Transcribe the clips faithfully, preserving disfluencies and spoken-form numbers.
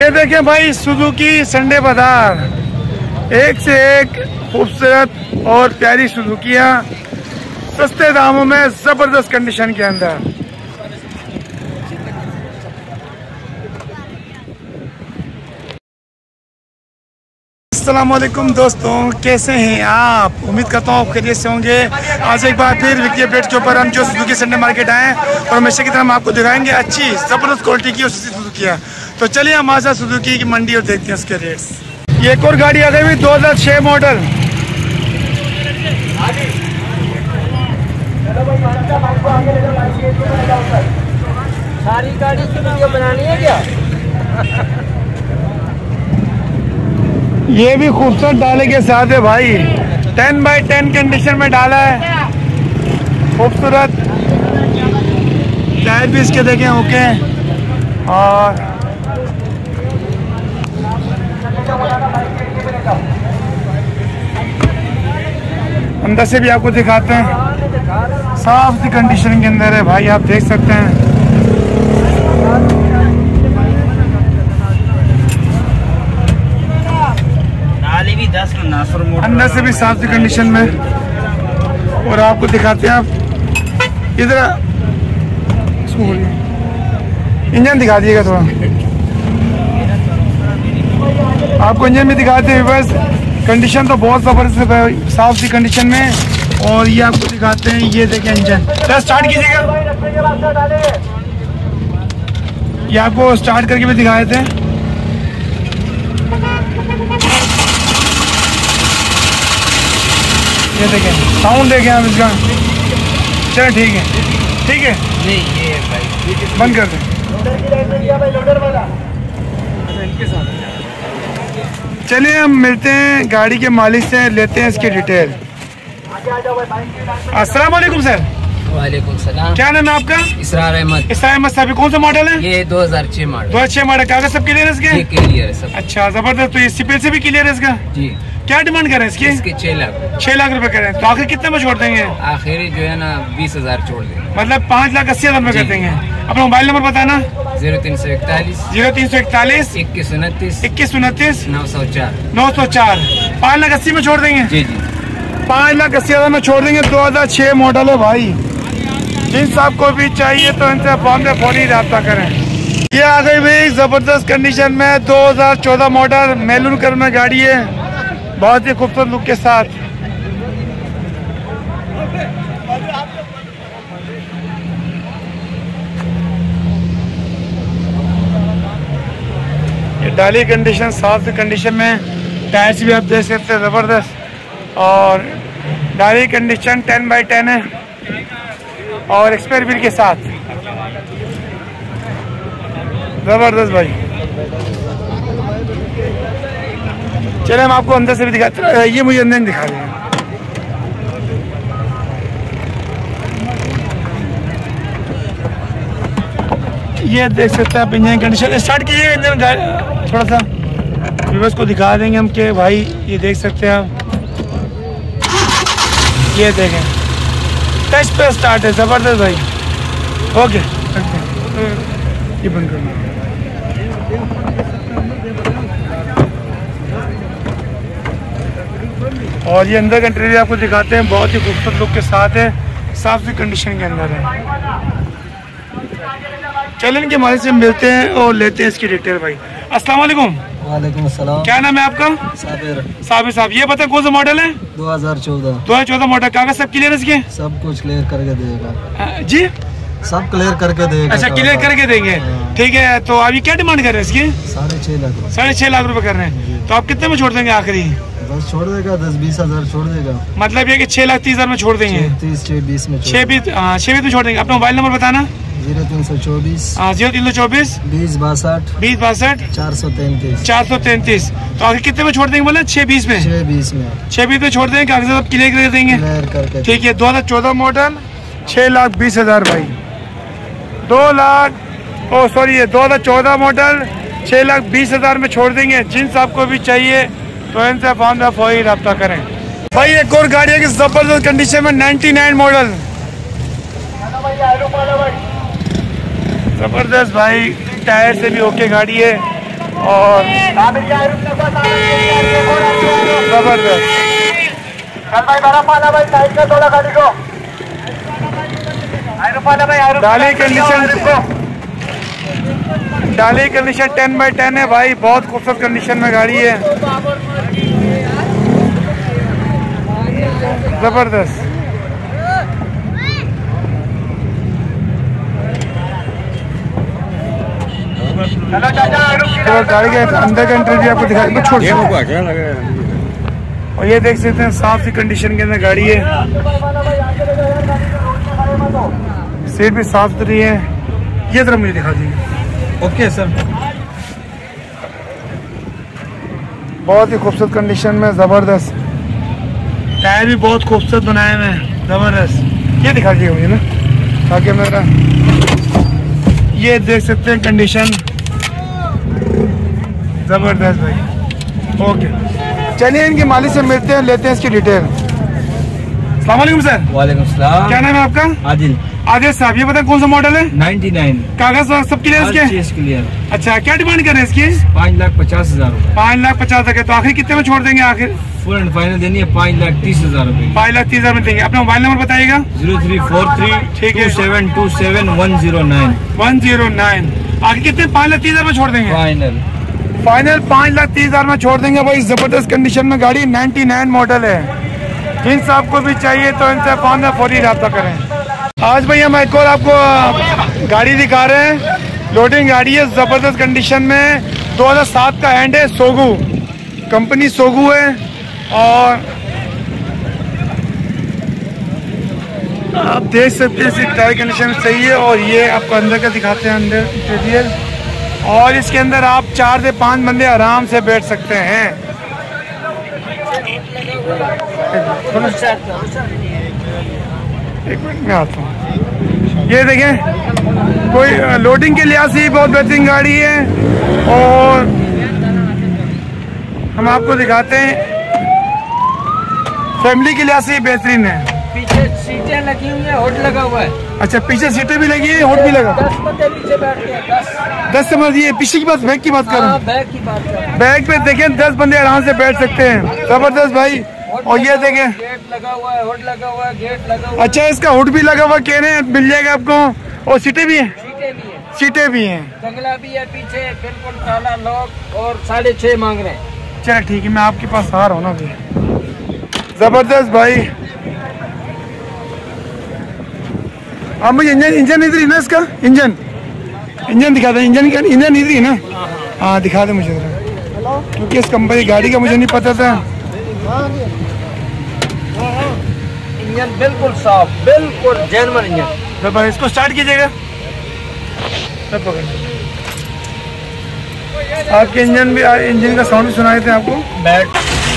ये देखें भाई सुजुकी संडे बाजार, एक से एक खूबसूरत और प्यारी सुजुकियाँ सस्ते दामों में जबरदस्त कंडीशन के अंदर। अस्सलामुअलैकुम दोस्तों, कैसे हैं आप? उम्मीद करता हूँ आप खैरियत से होंगे। आज एक बार फिर विकी अपडेट के ऊपर हम जो सुजुकी संडे मार्केट आए और हमेशा की तरह हम आपको दिखाएंगे अच्छी ज़बरदस्त क्वालिटी की सुजुकियाँ। तो चलिए हम आज सुजुकी की मंडी और देखते हैं उसके रेट्स। ये एक और गाड़ी आ गई हुई दो हज़ार छः मॉडल। सारी गाड़ी की वीडियो बनानी है क्या? ये भी खूबसूरत डाले के साथ है भाई, टेन बाई टेन कंडीशन में डाला है, खूबसूरत टायर भी इसके देखें ओके। और अंदर से भी आपको दिखाते हैं, साफ सी कंडीशन के अंदर है भाई, आप देख सकते हैं। अंदर से भी साफ सी कंडीशन में। और आपको दिखाते हैं, आप इधर इंजन दिखा दिएगा थोड़ा, आपको इंजन भी दिखाते हैं। बस कंडीशन तो बहुत ज़बरदस्त है, साफ सी कंडीशन में। और ये आपको दिखाते हैं, ये देखें इंजन, तो स्टार्ट कीजिएगा। ये आपको स्टार्ट करके भी दिखा देते हैं। ये देखें साउंड देखें आप इसका। चलो ठीक है, ठीक है नहीं ये भाई बंद कर दें। चलिए हम मिलते हैं गाड़ी के मालिक से, लेते हैं इसकी डिटेल। अस्सलाम वालेकुम सर। वालेकुम सलाम। क्या नाम है आपका? इसरार अहमद। इसरार अहमद साहब, कौन सा मॉडल है? ये दो हज़ार छह मॉडल। दो हज़ार छह मॉडल। कागज सब क्लियर है इसके? क्लियर है सब। अच्छा जबरदस्त। तो ये सीपीएल से भी क्लियर है इसका? जी। क्या डिमांड करें इसकी? इसके छह लाख छह लाख रुपए करें, तो आखिर कितने में छोड़ देंगे? आखिर जो है ना बीस हजार छोड़ देंगे, मतलब पाँच लाख अस्सी हजार में कर देंगे। अपना मोबाइल नंबर बताना। जीरो तीन सौ इकतालीस जीरो तीन सौ इकतालीस इक्कीस उनतीस इक्कीस उनतीस नौ सौ चार नौ सौ चार पाँच लाख अस्सी में छोड़ देंगे। जी जी, पाँच लाख अस्सी हजार में छोड़ देंगे। दो हजार छह मॉडल है भाई, जिन साहब को भी चाहिए तो इनसे फोन पे फोन ही रब्ता करें। ये आ गई भाई जबरदस्त कंडीशन में दो हजार चौदह मॉडल, मैरून कलर में गाड़ी है, बहुत ही खूबसूरत लुक के साथ। ये डाली कंडीशन, साफ कंडीशन में, टायर्स भी आप देख सकते हैं जबरदस्त। और डाली कंडीशन टेन बाई टेन है और एक्सपायर बिल के साथ, जबरदस्त भाई। चले हम आपको अंदर से भी दिखाते हैं, ये मुझे अंदर दिखा दें। ये देख सकते हैं आप इंजन कंडीशन। स्टार्ट कीजिए इंजन गाड़ी थोड़ा सा, व्यूअर्स को दिखा देंगे हम कि भाई ये देख सकते हैं आप, ये देखें टच पे स्टार्ट है, ज़बरदस्त भाई। ओके ये बंद करना। और ये अंदर का इंटीरियर आपको दिखाते हैं, बहुत ही खूबसूरत लुक के साथ है, साफ सी कंडीशन के अंदर है। चलें इनके मालिक से मिलते हैं और लेते हैं इसकी डिटेल भाई। अस्सलाम वालेकुम। वालेकुम अस्सलाम। क्या नाम है आपका? साबिर। साबिर साहब, ये बताए कौन सा मॉडल है? दो हज़ार चौदह दो हज़ार चौदह मॉडल। कागज सब क्लियर है इसके? सब कुछ क्लियर करके देगा जी, सब क्लियर करके देगा। अच्छा क्लियर करके देंगे, ठीक है। तो अभी क्या डिमांड कर रहे हैं इसकी? साढ़े छह लाख साढ़े छह लाख रुपए कर रहे हैं, तो आप कितने में छोड़ देंगे आखिरी? बस छोड़ देगा, दस बीस हजार छोड़ देगा, मतलब ये कि छह लाख तीस हजार में छोड़ देंगे। तीस छह बीस में छह बीस छह बीस में छोड़ देंगे। अपना मोबाइल नंबर बताना। जीरो तीन सौ चौबीस हाँ जीरो तीन सौ चौबीस बीस बासठ बीस बासठ चार सौ तैंतीस चार सौ तैंतीस। तो आखिर कितने में छोड़ देंगे बोले? छह बीस में छह बीस में छह बीस में छोड़ देंगे, कागज सब क्लियर कर देंगे, ठीक है। दो हजार चौदह मॉडल, छह लाख बीस हजार भाई, दो लाख ओ सॉरी ये दो हजार चौदह मॉडल छह लाख बीस हजार में छोड़ देंगे। जिन आपको भी चाहिए तो इनसे फोन पे फोन ही रब्ता करें भाई। एक और गाड़ी है कि जबरदस्त कंडीशन में नाइन्टी नाइन मॉडल, जबरदस्त भाई, टायर से भी ओके गाड़ी है, और जबरदस्त। डाली कंडीशन डाली कंडीशन टेन बाई टेन है भाई, बहुत खूबसूरत कंडीशन में गाड़ी है, जबरदस्त। चलो गाड़ी के अंदर का इंटरव्यू आपको दिखा दो, छोड़ और ये देख सकते हैं साफ सी कंडीशन के अंदर गाड़ी है, सीट भी साफ सुथरी है। ये तरफ मुझे दिखा दीजिए। ओके सर, बहुत ही खूबसूरत कंडीशन में, जबरदस्त। टायर भी बहुत खूबसूरत बनाए हुए हैं, जबरदस्त। ये दिखा दीजिए मुझे ना, ताकि मेरा ये देख सकते हैं कंडीशन, जबरदस्त भाई। ओके चलिए इनके मालिक से मिलते हैं, लेते हैं इसकी डिटेल। अस्सलाम वालेकुम सर। वालेकुम सलाम। क्या नाम है आपका? आदिल। आदिल साहब, ये बताएं कौन सा मॉडल है? Ninety nine. कागज सब क्लियर इसके? क्लियर। अच्छा, क्या डिमांड कर रहे हैं इसकी? पाँच लाख पचास हजार रूपए। पाँच लाख पचास हजार। तो आखिर कितने में छोड़ देंगे? आखिर फुल एंड फाइनल देनी है पाँच लाख तीस हजार रूपए। पाँच लाख तीस हजार में देंगे। अपना मोबाइल नंबर बताइएगा। जीरो थ्री फोर थ्री ठीक है seven two seven one zero nine one zero nine. आखिर कितने? पाँच लाख तीस हजार में छोड़ देंगे? फाइनल फाइनल पाँच लाख तीस हजार में छोड़ देंगे भाई। जबरदस्त कंडीशन में गाड़ी, नाइन्टी नाइन मॉडल है। जिनसे आपको भी चाहिए तो इनसे फोन में फौरी रब्ता करें। आज भाई हम एक और आपको गाड़ी दिखा रहे हैं, लोडिंग गाड़ी है, जबरदस्त कंडीशन में, दो हज़ार सात का एंड है, सोगू कंपनी सोगू है। और आप देख सकते हैं इसकी टायर कंडीशन सही है। और ये आपको अंदर का दिखाते हैं, अंदर इंटीरियर। और इसके अंदर आप चार से पांच बंदे आराम से बैठ सकते हैं। एक मिनट में आता हूँ। ये देखें, कोई लोडिंग के लिहाज से बहुत बेहतरीन गाड़ी है। और हम आपको दिखाते हैं फैमिली के लिहाज से बेहतरीन है। पीछे सीटें लगी हुई है, होड लगा हुआ है। अच्छा, पीछे सीटें भी लगी है, होड भी लगा। दस बंदे पीछे बैठते हैं। दस दस समझिए, पीछे की बात, बैग की बात कर रहा हूँ। बैग की बात कर बैग पे देखें दस बंदे आराम से बैठ सकते हैं, जबरदस्त भाई। और ये देखें, गेट लगा हुआ है, होड लगा हुआ है, गेट लगा हुआ है। अच्छा, इसका हुड भी लगा हुआ कह रहे हैं, मिल जाएगा आपको। और सीटें भी हैं? सीटें भी है, सीटें भी हैं, जंगला भी है पीछे, बिल्कुल ताला लॉक। और साढ़े छह मांग रहे हैं। चल ठीक है, मैं आपके पास आ रहा हूँ ना अभी। जबरदस्त भाई। अब मुझे इंजन इंजन इधर ही ना, इसका इंजन इंजन दिखा दे। इंजन का इंजन इधर ही ना? हाँ दिखा दे मुझे जरा, क्योंकि इस कंपनी गाड़ी का मुझे नहीं पता था। इंजन बिल्कुल साफ, बिल्कुल जेन्युइन इंजन। तो भाई इसको स्टार्ट कीजिएगा। आपके इंजन भी, इंजन का साउंड भी सुनाए थे आपको। बैट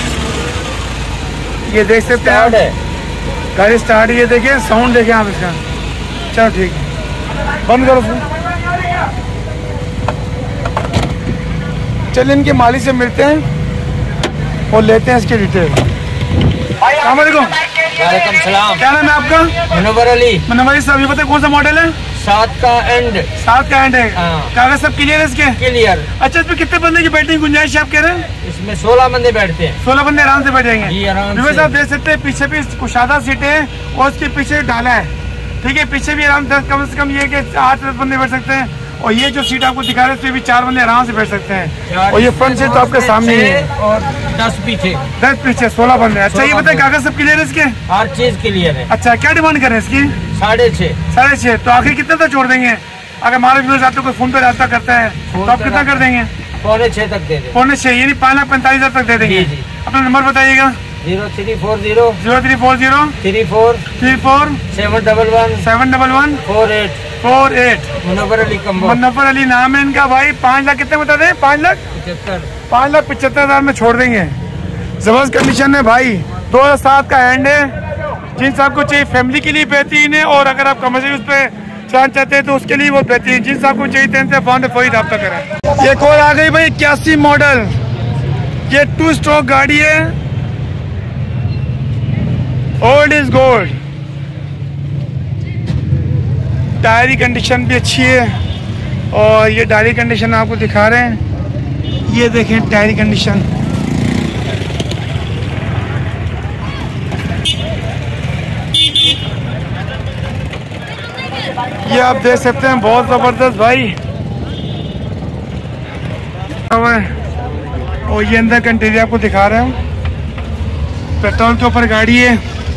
ये देख सकते हैं आप, गाड़ी स्टार्ट। ये देखें साउंड, देखें आप इसका। चलो ठीक है, बंद करो उसको। चलिए इनके मालिक से मिलते हैं और लेते हैं इसकी डिटेल। अस्सलाम वालेकुम। वालेकुम सलाम। क्या नाम है आपका? मनोवर अली। मनोवर अली साहब, ये बताए कौन सा मॉडल है? सात का एंड। सात का एंड है। हाँ। कागज सब क्लियर है इसके? क्लियर। अच्छा, इसमें कितने बंदे की बैठने की गुंजाइश आप कह रहे हैं? इसमें सोलह बंदे बैठते हैं। सोलह बंदे आराम से बैठेंगे जी, आराम से। आप देख सकते हैं पीछे भी कुशादा सीटें हैं और उसके पीछे डाला है। ठीक है, पीछे भी आराम दस कम से कम ये कि आठ दस बंदे बैठ सकते हैं। और ये जो सीट आपको दिखा रहे हैं, भी चार बंदे आराम से बैठ सकते हैं। और ये फ्रंट सीट तो आपके सामने ही है। और दस पीछे, दस पीछे, सोलह बंदे। अच्छा, ये बताए कागज सब क्लियर है इसके? हर चीज क्लियर है। अच्छा, क्या डिमांड कर रहे हैं इसकी? साढ़े छह। साढ़े छह। तो आखिर कितने तक छोड़ देंगे? अगर हमारे व्यूअर्स आपको कोई फोन पे रास्ता करता है तो आप कितना कर देंगे? पौने छह तक दे देंगे। पौने छह, यानी पाँच लाख पैंतालीस हजार तक दे देंगे। जी। अपना नंबर बताइएगा। Zero three four zero zero three four zero three four three four seven double one seven double one four eight four eight. Munawwar Ali Kamboh. Munawwar Ali नाम है इनका भाई। पाँच लाख कितने बता दें? पाँच लाख पचहत्तर पाँच लाख पचहत्तर हजार में छोड़ देंगे। जबरदस्त कंडीशन है भाई, दो हजार सात का एंड है। जींस आपको चाहिए फैमिली के लिए बेहतरीन है, और अगर आप कमर्शियल उस पर चांद चाहते हैं तो उसके लिए बहुत बेहतरीन। जींस आपको चाहिए तो फोन पे फोन रब्ता करें। एक और आ गई भाई इक्यासी मॉडल, ये टू स्ट्रोक गाड़ी है। Old is gold. टायर की कंडीशन भी अच्छी है, और ये डायरी कंडीशन आपको दिखा रहे हैं। ये देखें टायर कंडीशन, ये आप देख सकते हैं, बहुत ज़बरदस्त भाई। और ये अंदर का इंटीरियर आपको दिखा रहा हूँ, पेट्रोल के ऊपर गाड़ी है।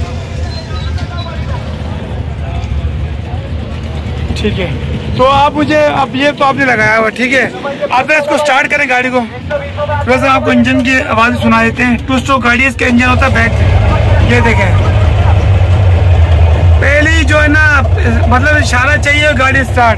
ठीक है, तो आप मुझे, अब ये तो आपने लगाया हुआ, ठीक है, आप इसको स्टार्ट करें गाड़ी को, वैसे आपको इंजन की आवाज़ सुना देते हैं। टू स्ट्रोक गाड़ी, इसका इंजन होता है बैक। ये देखें, पहली जो है ना, मतलब इशारा चाहिए गाड़ी स्टार्ट।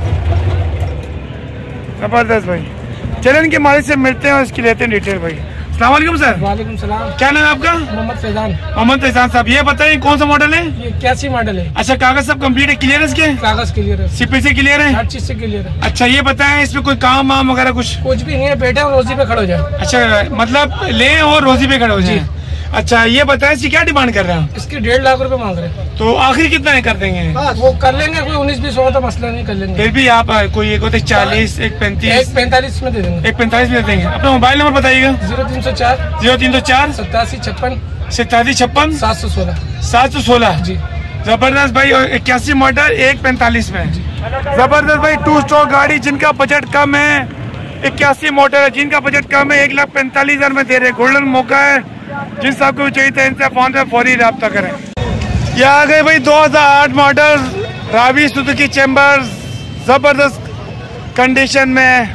जबरदस्त भाई। चलें इनके मालिक से मिलते हैं और इसकी लेते हैं डिटेल भाई। अस्सलाम वालेकुम सर। वालेकुम सलाम। क्या नाम है आपका? मोहम्मद फैजान। मोहम्मद फैजान साहब, ये बताइए कौन सा मॉडल है? ये इक्यासी मॉडल है। अच्छा, कागज सब कंप्लीट है, क्लियर है इसके? कागज क्लियर है, सीपी से क्लियर है, हर चीज से क्लियर है। अच्छा, ये बताएं इसमें कोई काम वाम वगैरह कुछ? कुछ भी नहीं है, बैठे और रोजी पे खड़े हो जाए। अच्छा, मतलब ले और रोजी पे खड़े हो जाए। अच्छा, ये बताएं इसकी क्या डिमांड कर रहे हैं? इसकी डेढ़ लाख रुपए मांग रहे हैं। तो आखिर कितना है कर देंगे? वो कर लेंगे, कोई उन्नीस बीस होगा तो मसला नहीं, कर लेंगे। फिर भी आप कोई एक होते चालीस, एक पैंतीस, एक पैंतालीस में दे देंगे। एक पैंतालीस में दे देंगे। अपना मोबाइल नंबर बताइएगा। जीरो तीन सौ चार जीरो तीन सौ चार सतासी छप्पन सतासी छप्पन सात सौ सोलह सात सौ सोलह जी। जबरदस्त भाई, और इक्यासी मॉडल, एक पैंतालीस में। जबरदस्त भाई, टू स्ट्रोक गाड़ी, जिनका बजट कम है, इक्यासी मॉडल है, जिनका बजट कम है, एक लाख पैंतालीस हजार में दे रहे। गोल्डन मौका है, जिन साहब को भी चाहिए था इनसे फोन पे फौरी रब्ता करें। ये आ गए भाई दो हज़ार आठ मॉडल रावी सुजुकी चैम्बर, जबरदस्त कंडीशन में।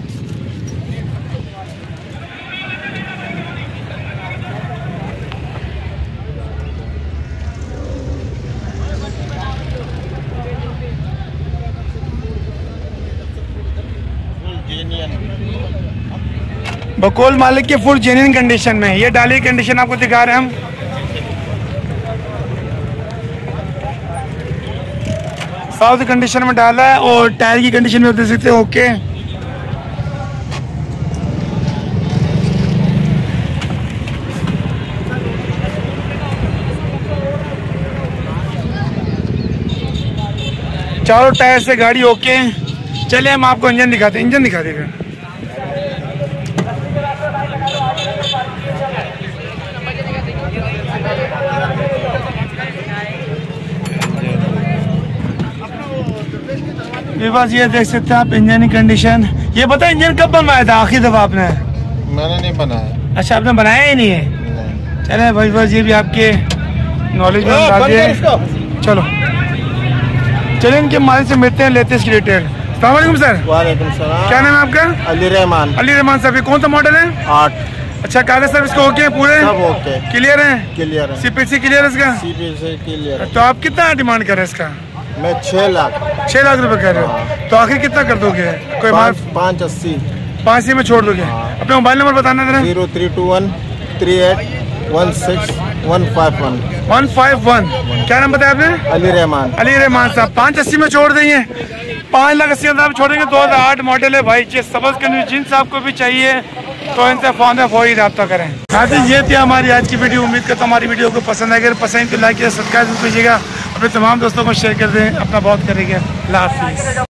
बकोल मालिक के फुल जेन्युइन कंडीशन में। ये डाली कंडीशन आपको दिखा रहे हैं हम। साउथ कंडीशन में डाला है और टायर की कंडीशन में देख सकते हैं, ओके। चारों टायर से गाड़ी ओके। चलिए हम आपको इंजन दिखाते हैं, इंजन दिखा देगा। बस ये देख सकते हैं आप इंजन की कंडीशन। ये बता इंजन कब बनवाया था आखिरी दफा आपने? मैंने नहीं बनाया। अच्छा, आपने बनाया ही नहीं है? चले भाई, बस ये भी आपके नॉलेज में बता दिए। चलो चलिए इनके मालिक से मिलते हैं, लेते हैं इसकी डिटेल। अस्सलाम वालेकुम सर। वालेकुम सलाम। क्या नाम है आपका? अली रहमान। अली रहमान साहब, ये कौन सा मॉडल है? आठ। अच्छा, कागज सर्विस को ओके पूरे? सब ओके, क्लियर है? क्लियर है। सीपीसी क्लियर है इसका? सीपीसी क्लियर है। तो आप कितना डिमांड कर रहे हैं इसका? मैं छह लाख छह लाख रुपए कह रहे हो, तो आखिर कितना कर दोगे? कोई पाँच पाँच अस्सी पाँच ही में छोड़ दोगे? अपना मोबाइल नंबर बताना जरा। Zero three two one three eight one six one five one one five one. क्या नाम बताया आपने? अली रहमान। अली रहमान साहब, पाँच अस्सी में छोड़ देंगे, पाँच लाख अस्सी हजार छोड़ेंगे। दो हजार आठ मॉडल है भाई, सबस के जिन साहब को भी चाहिए तो इनसे फोन पे फौरी रब्ता करें। हाँ जी, ये थी हमारी आज की वीडियो। उम्मीद करता हूँ हमारी वीडियो को पसंद आएगा। पसंद तो लाइक या सब्सक्राइब कीजिएगा, अपने तमाम दोस्तों को शेयर कर दें। अपना बहुत करेंगे। अल्लाह हाफिज़।